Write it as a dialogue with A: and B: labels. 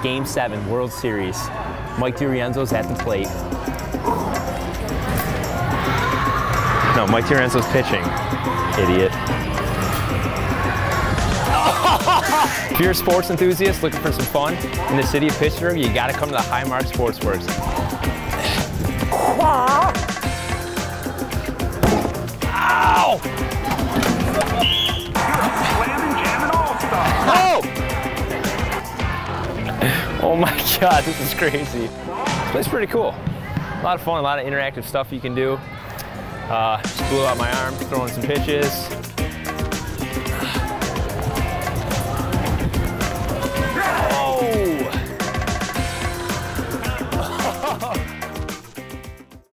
A: Game 7 World Series. Mike DiRienzo's at the plate. No, Mike DiRienzo's pitching. Idiot. If you're a sports enthusiast looking for some fun in the city of Pittsburgh, you gotta come to the Highmark Sportsworks. Ow! Oh! Oh my God, this is crazy. This place is pretty cool. A lot of fun, a lot of interactive stuff you can do. Just blew out my arm, throwing some pitches.